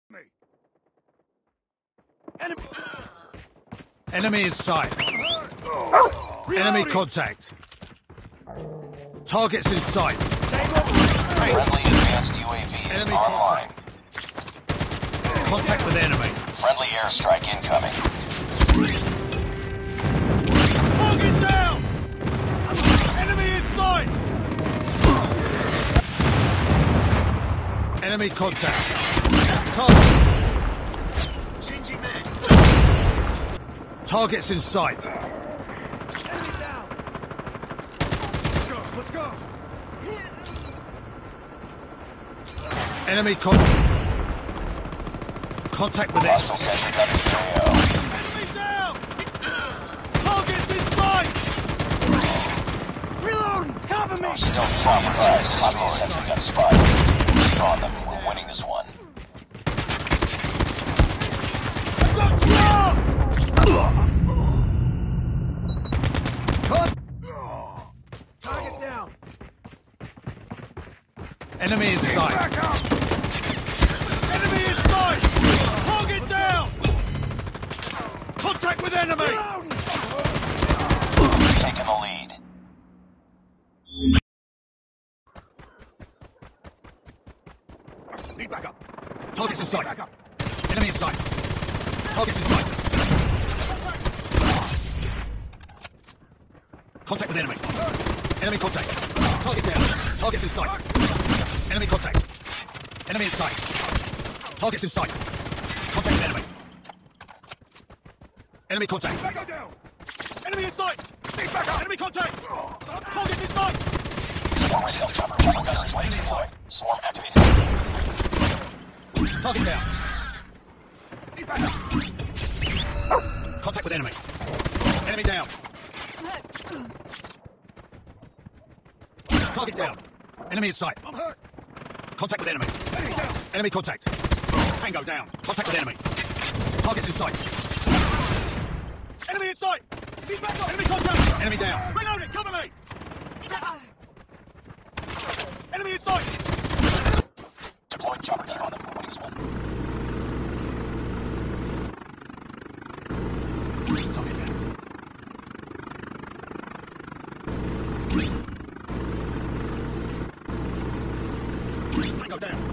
Enemy in sight. Enemy contact. Targets in sight. Friendly advanced UAV is Enemy online. Contact with enemy. Friendly airstrike incoming. Target down! Enemy in sight! Enemy contact. Target. Changing man. Targets in sight. Enemy down. Let's go. Enemy contact with Hostile sentry gun AO. Enemy down! Targets in sight! Reload! Cover me! Stealth compromised. Hostile sentry gun spotted. Keep on them. We're winning this one. Target down! Enemy in sight! Enemy in sight! Target down! Contact with enemy! Taking the lead. Need backup! Targets in sight! Enemy in sight! Targets in sight! Contact with enemy! Enemy contact! Target down! Targets in sight! Enemy contact! Enemy in sight! Targets in sight! Contact with enemy! Enemy contact! Back down! Enemy in sight! Back up! Enemy contact! Targets in sight! Swarm stealth chopper. Chopper guns is ready to deploy. Swarm activated. Target down! Back up! Contact with enemy! Enemy down! Target down! Enemy in sight! I'm hurt! Contact with enemy! Enemy down! Enemy contact! Tango down! Contact with enemy! Targets in sight! Enemy in sight! Enemy contact! Enemy down! Reload it! Cover me! Enemy in sight! Deployed chopper. Keep on them. We're winning this one. Target down! Tango down!